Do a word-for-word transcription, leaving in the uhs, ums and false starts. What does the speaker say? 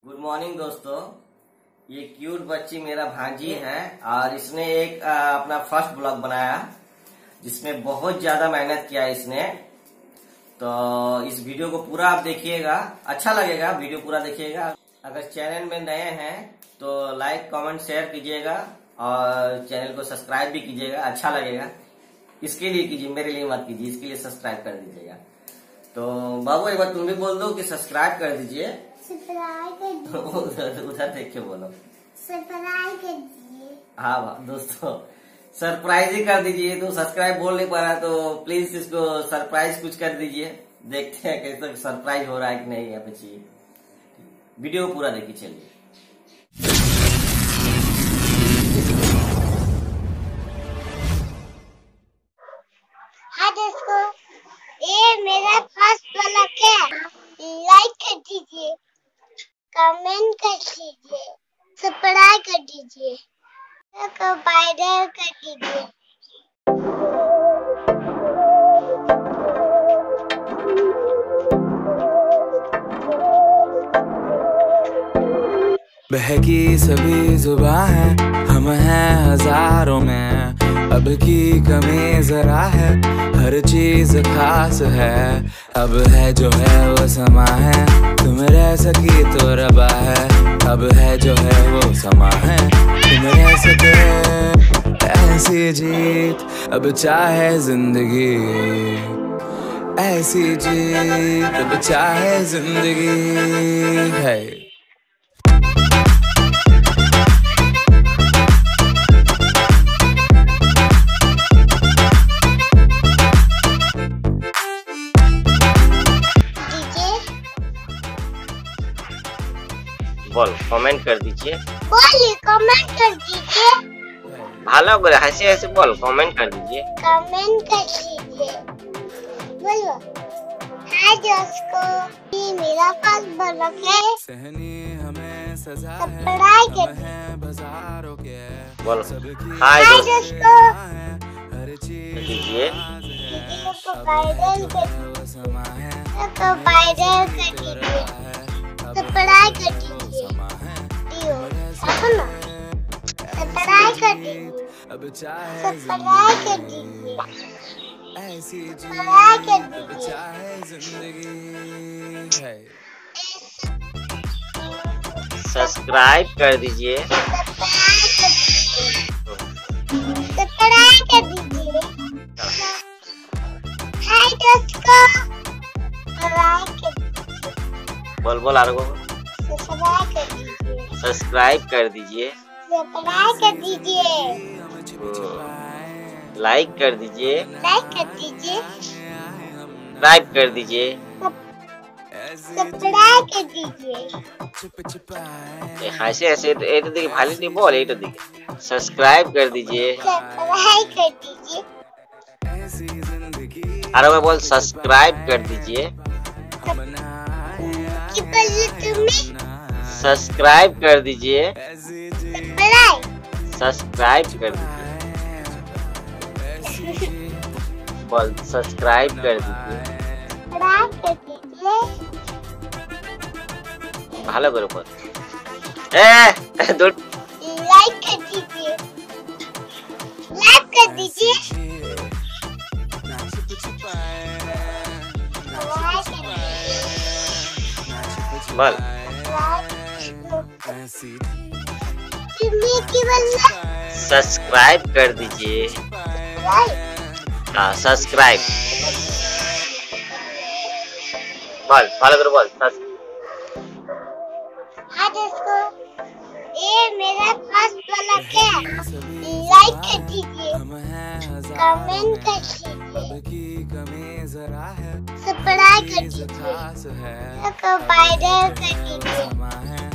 Good morning दोस्तों। ये cute बच्ची मेरा भांजी है और इसने एक आ, अपना फर्स्ट ब्लॉग बनाया जिसमें बहुत ज्यादा मेहनत किया इसने। तो इस वीडियो को पूरा आप देखिएगा, अच्छा लगेगा, वीडियो पूरा देखिएगा। अगर चैनल में नए हैं तो लाइक कमेंट शेयर कीजिएगा और चैनल को सब्सक्राइब भी कीजिएगा, अच्छा लगेगा। इसके लिए कीजिए, मेरे लिए मत कीजिए, इसके लिए सब्सक्राइब कर दीजिएगा। तो बाबू एक बार तुम भी बोल दो कि सब्सक्राइब कर दीजिए। उधर उधर देख के बोलो सरप्राइज कर दीजिए। हाँ दोस्तों, सरप्राइज ही कर दीजिए। तो सब्सक्राइब बोल नहीं पा रहा तो प्लीज इसको सरप्राइज कुछ कर दीजिए। देखते हैं कैसे सरप्राइज हो रहा है कि नहीं है बच्ची। वीडियो पूरा देखिए, चलिए। हाँ दोस्तों, ये मेरा फर्स्ट ब्लॉग है। लाइक कर दीजिए, कमेंट कर दीजिए, सब्सक्राइब कर दीजिए, वायरल कर दीजिए। बहकी सभी जुबां हैं, हम हैं हजारों में, अब की कमी जरा है, हर चीज खास है। अब है जो है वो समा है, तुम रह सकी तो रबा है। अब है जो है वो समा है, तुम रह सके ऐसी जीत। अब चाहे जिंदगी ऐसी जीत, अब चाहे जिंदगी है। बोल कमेंट कर दीजिए, बोलिए कमेंट कर दीजिए। भालो बोले, हंसे हंसे बोल कमेंट कर दीजिए, कमेंट कर दीजिए। बोलो हाय दोस्तों, ये मेरा फर्स्ट ब्लॉग है। सहनी हमें सजा है, सब्सक्राइब कर बाजारों के। बोल हाय दोस्तों हर चीज दीजिए, वीडियो को वायरल कर दीजिए, वायरल कर दीजिए, सब्सक्राइब कर दीजिए। सुनो, सब्सक्राइब कर दीजिए, सब्सक्राइब कर दीजिए, सब्सक्राइब कर दीजिए, सब्सक्राइब कर दीजिए, सब्सक्राइब कर दीजिए। हाय दोस्तों, सब्सक्राइब कर दीजिए। बोल बोल आरो सब्सक्राइब कर दीजिए, सब्सक्राइब कर दीजिए, सब्सक्राइब कर दीजिए, लाइक कर दीजिए, लाइक कर दीजिए, सब्सक्राइब कर दीजिए, सब्सक्राइब कर दीजिए। ऐसे ऐसे ये तो देखिए, भाली नहीं बोल, ये तो देखिए, सब्सक्राइब कर दीजिए, सब्सक्राइब कर दीजिए। अरे मैं बोल सब्सक्राइब कर दीजिए, कि बोले तुम्हें सब्सक्राइब कर दीजिए, सब्सक्राइब सब्सक्राइब कर दीजिए, बोल सब्सक्राइब कर दीजिए, सब्सक्राइब कर दीजिए। भालो करो बोल, ए दो लाइक कर दीजिए, लाइक कर दीजिए, बोल तुम्हें की बोलना सब्सक्राइब कर दीजिए। हाँ सब्सक्राइब, बोल फॉलो करो, बोल हाँ दोस्तों, ये मेरा फर्स्ट ब्लॉग है। लाइक कर दीजिए, कमेंट कर दीजिए, सब्सक्राइब कर दीजिए, वायरल कर दीजिए।